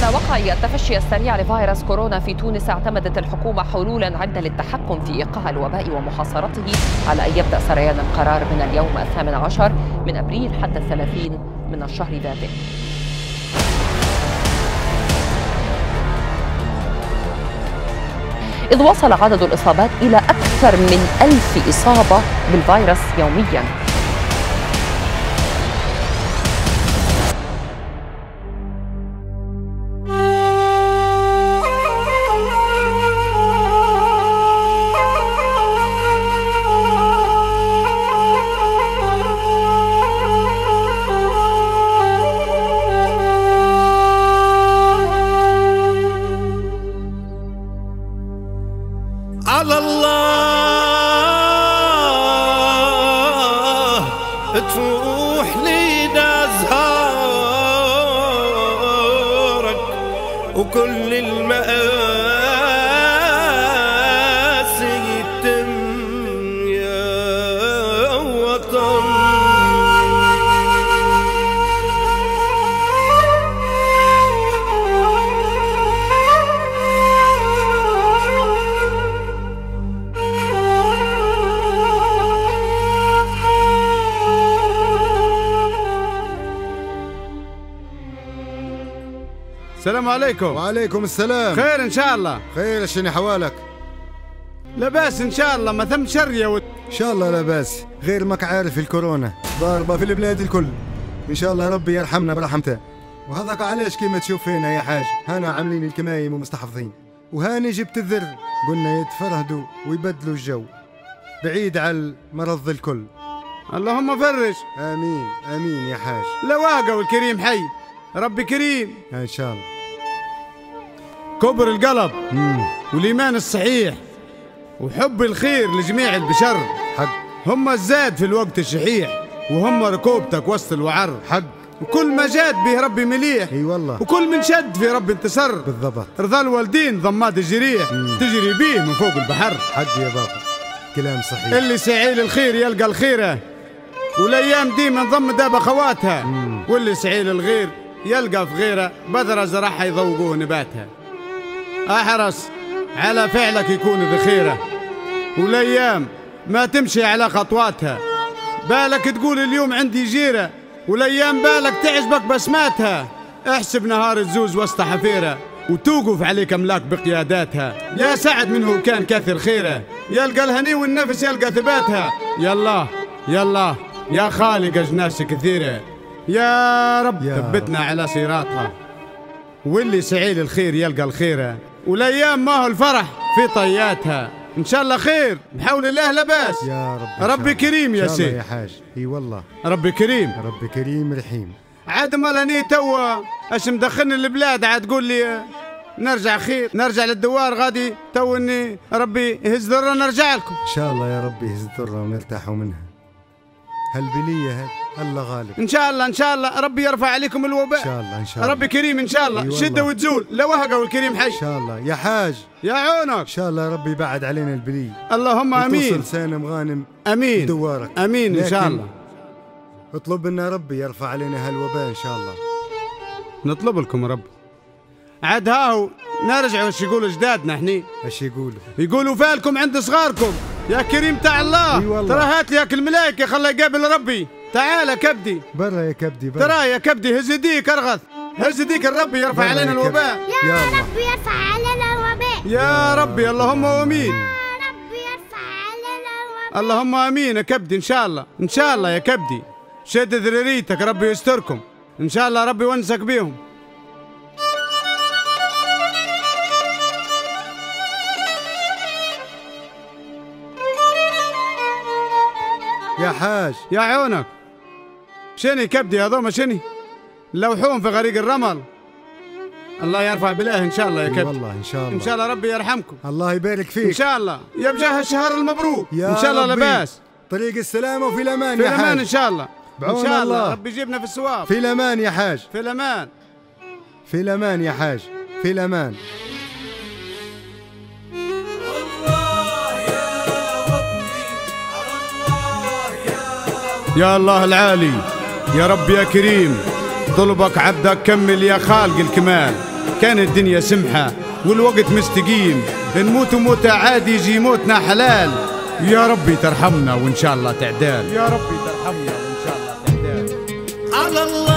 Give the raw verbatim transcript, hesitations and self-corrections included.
على وقع التفشي السريع لفيروس كورونا في تونس، اعتمدت الحكومة حلولا عدة للتحكم في إيقاع الوباء ومحاصرته على أن يبدأ سريان القرار من اليوم الثامن عشر من أبريل حتى الثلاثين من الشهر ذاته. إذ وصل عدد الإصابات إلى أكثر من ألف إصابة بالفيروس يومياً. على الله تروح لي نزهارك وكل المآسي يتم يا وطن. السلام عليكم. وعليكم السلام. خير ان شاء الله. خير، شنو حوالك؟ لا باس ان شاء الله، ما ثم شر يا ود. ان شاء الله لا باس، غير ماك عارف الكورونا ضاربه في البلاد الكل. ان شاء الله ربي يرحمنا برحمته. وهذاك علاش كيما تشوف فينا يا حاج، هانا عاملين الكمايم ومستحفظين، وهاني جبت الذر قلنا يتفرهدوا ويبدلوا الجو بعيد على المرض الكل. اللهم فرج. امين امين يا حاج. لا واقع والكريم حي، ربي كريم ان شاء الله. كبر القلب مم. والايمان الصحيح وحب الخير لجميع البشر حق. هم الزاد في الوقت الشحيح، وهم ركوبتك وسط الوعر حق. وكل ما جاد به ربي مليح. اي والله. وكل من شد في ربي انتصر. بالضبط. رضا الوالدين ضماد الجريح مم. تجري بيه من فوق البحر. حق يا بابا، كلام صحيح. اللي سعي للخير يلقى الخيره، والايام دي من ضم داب اخواتها. مم. واللي سعي للغير يلقى في غيره بذره زرعها يذوقوه نباتها. احرص على فعلك يكون بخيره، والايام ما تمشي على خطواتها. بالك تقول اليوم عندي جيره، والايام بالك تعجبك بسماتها. احسب نهار الزوز وسط حفيره، وتوقف عليك املاك بقياداتها. يا سعد منه كان كثر خيره، يلقى الهني والنفس يلقى ثباتها. يلا يلا يا خالق اجناس كثيره، يا رب يا ثبتنا على صراطها. واللي سعي للخير يلقى الخيره، والايام ما هو الفرح في طياتها. ان شاء الله خير بحول الله لا باس. يا رب. ربي كريم يا سيد. يا حاج. اي والله ربي كريم. ربي كريم رحيم. عاد مالني توا اش مدخلني البلاد، عاد تقول لي نرجع خير، نرجع للدوار غادي تو اني ربي يهز ذره نرجع لكم. ان شاء الله يا ربي يهز ذره ونرتاحوا منها. هالبليه هاد الله غالب. ان شاء الله ان شاء الله ربي يرفع عليكم الوباء. ان شاء الله ان شاء الله. ربي كريم ان شاء الله. أيوة شده وتزول، لا وهقه والكريم حي. ان شاء الله يا حاج. يا عونك. ان شاء الله ربي يبعد علينا البلي. اللهم امين. وتوصل سالم غانم امين دوارك. امين ان شاء الله. اطلب لنا ربي يرفع علينا هالوباء ان شاء الله. نطلب لكم رب. عاد هاو نرجع وش يقولوا جدادنا احني؟ ايش يقولوا؟ يقولوا فالكم عند صغاركم يا كريم تاع الله. اي والله. ترى هات لي الملائكه خلى يقابل ربي. تعال كبدي. برا يا كبدي برا. ترى يا كبدي هز يديك ارغث، هز يديك الربي يرفع علينا الوباء. يا, يا ربي يرفع علينا الوباء. يا ربي اللهم امين. يا ربي يرفع علينا الوباء. اللهم امين يا كبدي ان شاء الله. ان شاء الله يا كبدي شد ذريتك ربي يستركم ان شاء الله، ربي يونسك بيهم. يا حاج. يا عونك. شني كبدي هذوما شني؟ لوحون في غريق الرمل. الله يرفع بالله ان شاء الله يا كبدي. والله ان شاء الله. ان شاء الله ربي يرحمكم. الله يبارك فيك. ان شاء الله يا بجاه الشهر المبروك. يا ان شاء الله لباس. طريق السلامة وفي الامان في يا حاج. في الامان ان شاء الله. بعون ان شاء الله. الله. ربي يجيبنا في السواب. في الامان يا حاج. في الامان. في الامان يا حاج. في الامان. يا الله العالي، يا رب يا كريم، طلبك عبدك كمل يا خالق الكمال. كان الدنيا سمحة والوقت مستقيم، نموت موتة عادي يجي موتنا حلال. يا ربي ترحمنا وإن شاء الله تعدال، يا ربي ترحمنا وإن شاء الله تعدال. على الله